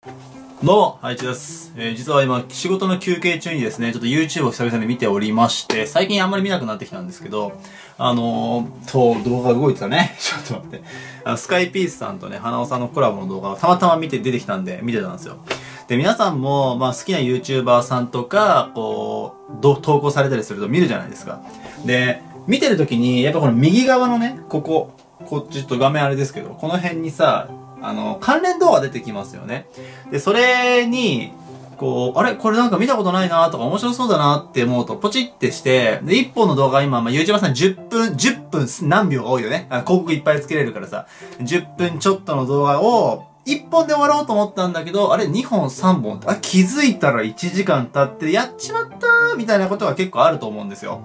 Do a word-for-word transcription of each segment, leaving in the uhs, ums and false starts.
どうも、はいちです。えー、実は今、仕事の休憩中にですね、ちょっと YouTube を久々に見ておりまして、最近あんまり見なくなってきたんですけど、あのー、と、動画動いてたね。ちょっと待って。あの、スカイピースさんとね、花尾さんのコラボの動画をたまたま見て出てきたんで、見てたんですよ。で、皆さんも、まあ好きな YouTuber さんとか、こう、ど投稿されたりすると見るじゃないですか。で、見てるときに、やっぱこの右側のね、ここ、こっちちょっと画面あれですけど、この辺にさ、あの、関連動画出てきますよね。で、それに、こう、あれこれなんか見たことないなとか面白そうだなって思うと、ポチってして、で、一本の動画今、まあ、YouTuber さんじゅっぷん、じゅっぷん何秒が多いよね。あ、広告いっぱいつけれるからさ、じゅっぷんちょっとの動画を、いっぽんで終わろうと思ったんだけど、あれにほんさんぼんって、あ、気づいたらいちじかん経ってやっちまったーみたいなことが結構あると思うんですよ。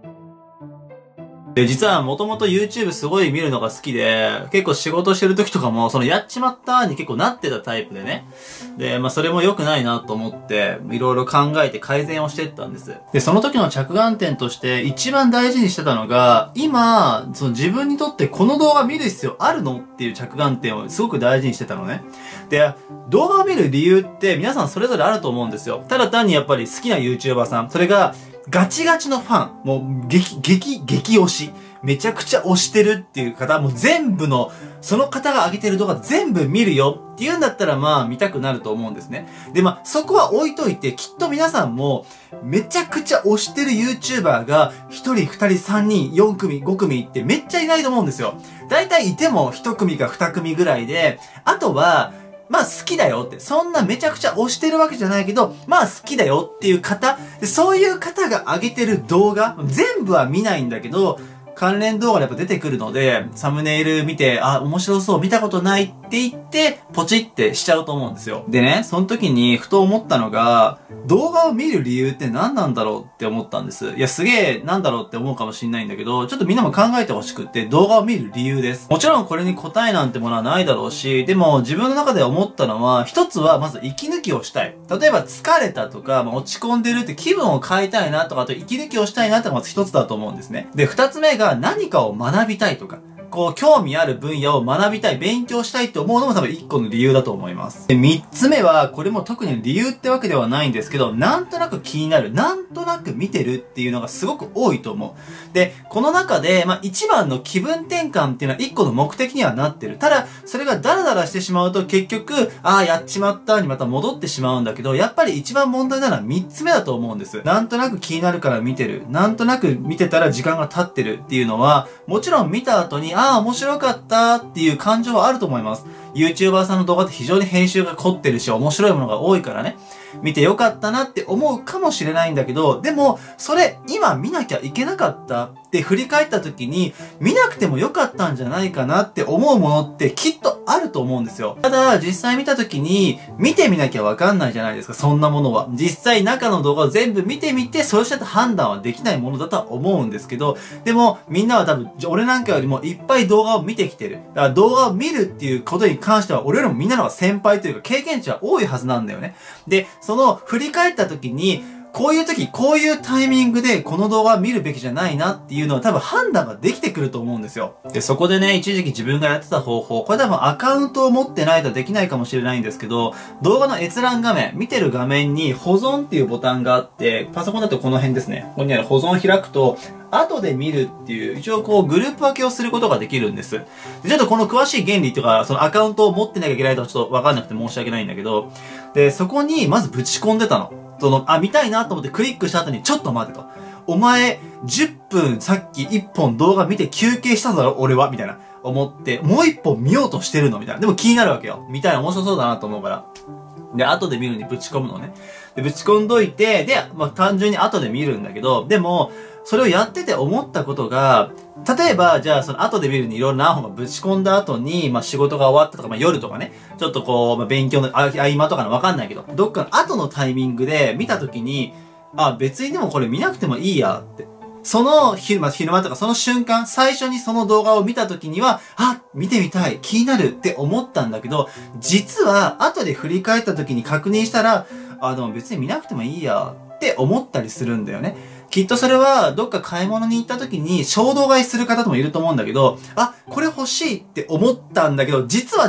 で、実はもともと YouTube すごい見るのが好きで、結構仕事してる時とかも、そのやっちまったーに結構なってたタイプでね。で、まあそれも良くないなと思って、いろいろ考えて改善をしていったんです。で、その時の着眼点として一番大事にしてたのが、今、その自分にとってこの動画見る必要あるのっていう着眼点をすごく大事にしてたのね。で、動画を見る理由って皆さんそれぞれあると思うんですよ。ただ単にやっぱり好きな YouTuber さん、それが、ガチガチのファン、もう激、激、激推し、めちゃくちゃ推してるっていう方、もう全部の、その方が上げてる動画全部見るよっていうんだったらまあ見たくなると思うんですね。でまあそこは置いといて、きっと皆さんもめちゃくちゃ推してる YouTuber がひとり、ふたり、さんにん、よんくみ、ごくみってめっちゃいないと思うんですよ。だいたいいてもひとくみかにくみぐらいで、あとは、まあ好きだよって。そんなめちゃくちゃ推してるわけじゃないけど、まあ好きだよっていう方、そういう方が上げてる動画、全部は見ないんだけど、関連動画でやっぱ出てくるので、サムネイル見て、あ、面白そう、見たことないって言って、ポチってしちゃうと思うんですよ。でね、その時にふと思ったのが、動画を見る理由って何なんだろうって思ったんです。いや、すげえなんだろうって思うかもしんないんだけど、ちょっとみんなも考えてほしくって、動画を見る理由です。もちろんこれに答えなんてものはないだろうし、でも自分の中で思ったのは、一つはまず息抜きをしたい。例えば疲れたとか、まあ、落ち込んでるって気分を変えたいなとか、あと息抜きをしたいなってのがまず一つだと思うんですね。で、二つ目が何かを学びたいとか。こう、興味ある分野を学びたい、勉強したいって思うのも多分一個の理由だと思います。で、三つ目は、これも特に理由ってわけではないんですけど、なんとなく気になる、なんとなく見てるっていうのがすごく多いと思う。で、この中で、まあ、一番の気分転換っていうのは一個の目的にはなってる。ただ、それがダラダラしてしまうと結局、ああ、やっちまったにまた戻ってしまうんだけど、やっぱり一番問題なのは三つ目だと思うんです。なんとなく気になるから見てる。なんとなく見てたら時間が経ってるっていうのは、もちろん見た後に、ああ、面白かったっていう感情はあると思います。YouTuber さんの動画って非常に編集が凝ってるし、面白いものが多いからね。見てよかったなって思うかもしれないんだけど、でも、それ今見なきゃいけなかったって振り返った時に、見なくてもよかったんじゃないかなって思うものってきっとあると思うんですよ。ただ、実際見た時に、見てみなきゃわかんないじゃないですか、そんなものは。実際中の動画を全部見てみて、そうした判断はできないものだとは思うんですけど、でも、みんなは多分、俺なんかよりもいっぱい動画を見てきてる。だから動画を見るっていうことに関しては、俺よりもみんなの方が先輩というか経験値は多いはずなんだよね。で、その振り返った時に、こういう時、こういうタイミングでこの動画を見るべきじゃないなっていうのは多分判断ができてくると思うんですよ。で、そこでね、一時期自分がやってた方法、これ多分アカウントを持ってないとできないかもしれないんですけど、動画の閲覧画面、見てる画面に保存っていうボタンがあって、パソコンだとこの辺ですね。ここにある保存を開くと、後で見るっていう、一応こうグループ分けをすることができるんです。でちょっとこの詳しい原理とか、そのアカウントを持ってなきゃいけないとはちょっとわかんなくて申し訳ないんだけど、で、そこにまずぶち込んでたの。その、あ、見たいなと思ってクリックした後にちょっと待てと。お前、じゅっぷんさっきいっぽん動画見て休憩しただろ俺はみたいな。思って、もういっぽん見ようとしてるのみたいな。でも気になるわけよ。見たいな面白そうだなと思うから。で、後で見るにぶち込むのね。で、ぶち込んどいて、で、まあ、単純に後で見るんだけど、でも、それをやってて思ったことが、例えば、じゃあ、その後で見るにいろいろ何本かぶち込んだ後に、まあ、仕事が終わったとか、まあ、夜とかね、ちょっとこう、まあ、勉強の合間とかのわかんないけど、どっかの後のタイミングで見たときに、あ、別にでもこれ見なくてもいいやって。その昼間、昼間とかその瞬間、最初にその動画を見たときには、あ、見てみたい、気になるって思ったんだけど、実は後で振り返ったときに確認したら、あ、でも別に見なくてもいいやって思ったりするんだよね。きっとそれはどっか買い物に行った時に衝動買いする方ともいると思うんだけど、あ、これ欲しいって思ったんだけど、実はちょっ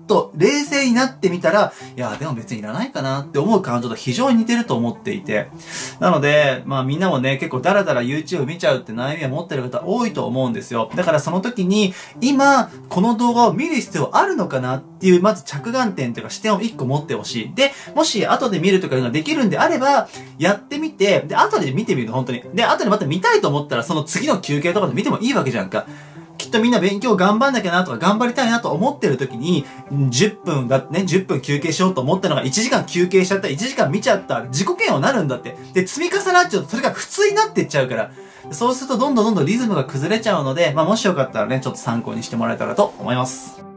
と冷静になってみたら、いや、でも別にいらないかなって思う感情と非常に似てると思っていて。なので、まあみんなもね、結構ダラダラ YouTube 見ちゃうって悩みを持ってる方多いと思うんですよ。だからその時に、今、この動画を見る必要あるのかなっていう、まず着眼点というか視点を一個持ってほしい。で、もし後で見るとかいうのができるんであれば、やってみて、で、後で見てみるの、本当に。で、後でまた見たいと思ったら、その次の休憩とかで見てもいいわけじゃんか。きっとみんな勉強頑張んなきゃなとか頑張りたいなと思ってる時に、じゅっぷんだってね、じゅっぷん休憩しようと思ったのがいちじかん休憩しちゃった、いちじかん見ちゃった、自己嫌悪になるんだって。で、積み重なっちゃうとそれが普通になってっちゃうから。そうするとどんどんどんどんリズムが崩れちゃうので、まあもしよかったらね、ちょっと参考にしてもらえたらと思います。